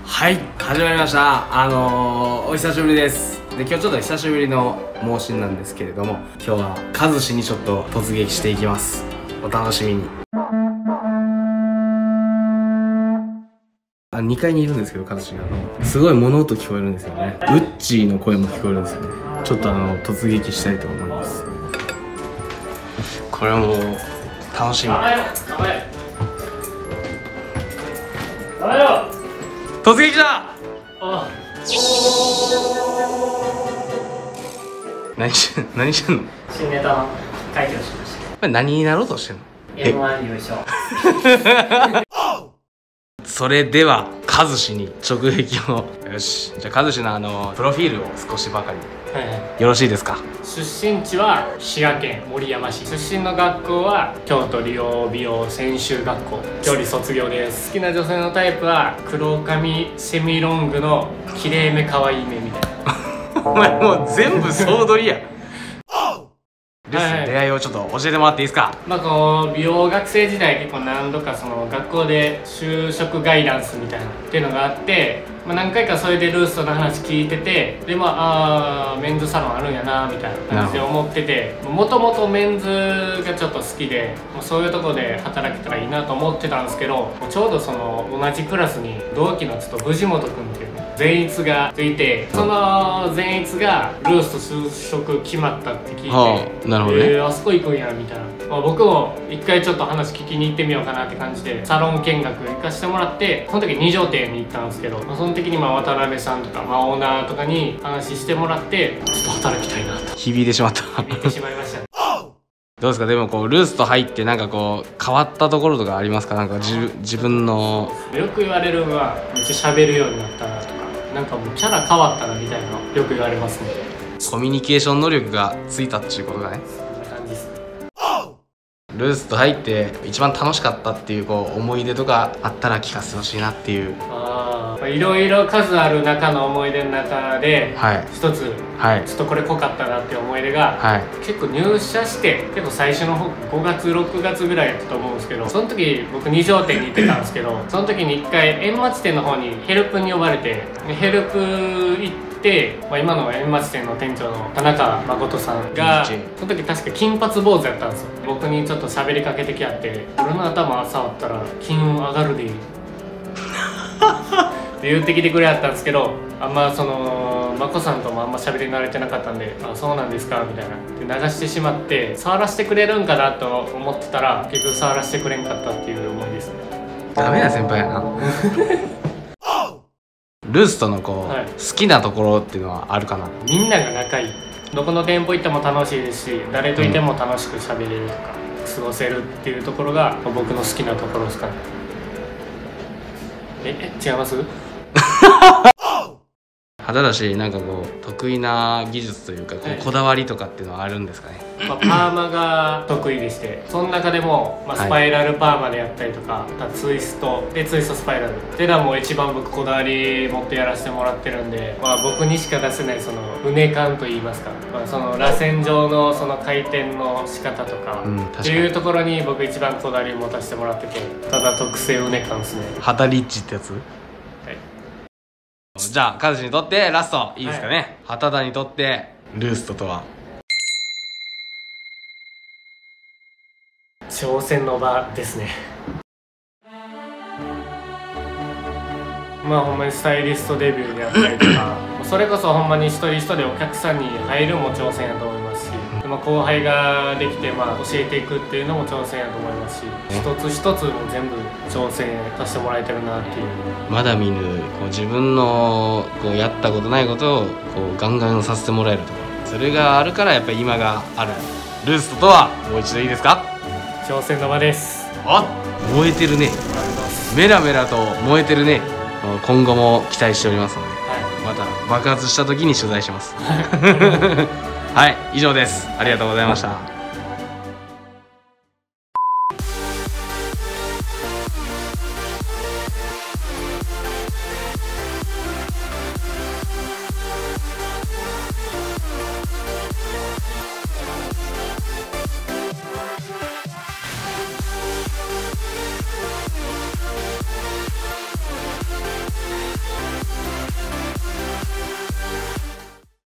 はい、始まりました。お久しぶりです。で、今日ちょっと久しぶりの猛進なんですけれども、今日は和志にちょっと突撃していきます。お楽しみに。2階にいるんですけど、和志がすごい物音聞こえるんですよね。ウッチーの声も聞こえるんですよね。ちょっと突撃したいと思います。これはもう楽しみ。突撃だ。何してんの？ 新ネタの会議をしました。 これ何になろうとしてんの？ M1 優勝。 それでは和志に直撃を。よし、じゃあ和志のプロフィールを少しばかりよろしいですか？ 出身地は滋賀県守山市。出身の学校は京都理容美容専修学校。距離卒業です。好きな女性のタイプは黒髪セミロングの綺麗め可愛いめみたいな。 お前もう全部総取りや。出会いをちょっと教えてもらっていいですか？ こう美容学生時代結構何度かその学校で就職ガイダンスみたいなっていうのがあって、何回かそれでルーストの話聞いてて、でメンズサロンあるんやなみたいな感じで思ってて、もともとメンズがちょっと好きで、そういうとこで働けたらいいなと思ってたんですけど、ちょうどその同じクラスに同期のちょっと藤本君っていう善逸がいて、その善逸がルースト就職決まったって聞いて、 なるほどね。 あそこ行くんやみたいな、僕も一回ちょっと話聞きに行ってみようかなって感じでサロン見学行かしてもらって、その時二条店に行ったんですけど、その時に渡辺さんとか、オーナーとかに話してもらって、ちょっと働きたいなと響いてしまった。 響いてしまいました。 どうですか？でもこうルースト入ってなんかこう変わったところとかありますか？なんか自分のよく言われるのはめっちゃ喋るようになったなとか、なんかもうキャラ変わったなみたいなのよく言われますね。 コミュニケーション能力がついたっていうことがね。 そんな感じですね。 ルースト入って一番楽しかったっていうこう思い出とかあったら聞かせてほしいなっていう。 いろいろ数ある中の思い出の中で、一つ、ちょっとこれ濃かったなっていう思い出が、結構入社して結構最初の方5月6月ぐらいやったと思うんですけど、その時僕二条店に行ってたんですけど、その時に一回円町店の方にヘルプに呼ばれて、ヘルプ行って、今の円町店の店長の田中誠さんがその時確か金髪坊主やったんですよ。僕にちょっと喋りかけてきあって、俺の頭触ったら金運上がるでいいって言ってきてくれはったんですけど、その眞子さんともあんま喋り慣れてなかったんで「あ、そうなんですか」みたいなで流してしまって、触らせてくれるんかなと思ってたら結局触らせてくれんかったっていう思いですね。 ダメな先輩やな。ルーストのこう、好きなところっていうのはあるかな？ みんなが仲いい。どこの店舗行っても楽しいですし、誰といても楽しく喋れるとか、過ごせるっていうところが僕の好きなところですかね。違います？ ただしなんかこう得意な技術というかこだわりとかっていうのはあるんですかね？ パーマが得意でして、その中でも、スパイラルパーマでやったりとか、ツイストスパイラルっていうのはもう一番僕こだわり持ってやらせてもらってるんで、僕にしか出せないそのうね感といいますか、その螺旋状のその回転の仕方とか、っていうところに僕一番こだわり持たせてもらってて、ただ特製うね感ですね。 ハタリッチってやつ？じゃあ和志にとってラストいいですかね？畑田にとってルーストとは？ 挑戦の場ですね。ほんまにスタイリストデビューであったりとかそれこそほんまに一人一人お客さんに入るも挑戦やと思いますし、後輩ができて教えていくっていうのも挑戦やと思いますし、一つ一つも全部挑戦させてもらえてるなっていう。 まだ見ぬこう自分のこうやったことないことをこうガンガンさせてもらえるところ、それがあるからやっぱり今がある。ルーストとはもう一度いいですか？ 挑戦の場です。 燃えてるね。メラメラと燃えてるね。今後も期待しておりますので、また爆発した時に取材します。はい、以上です。ありがとうございました。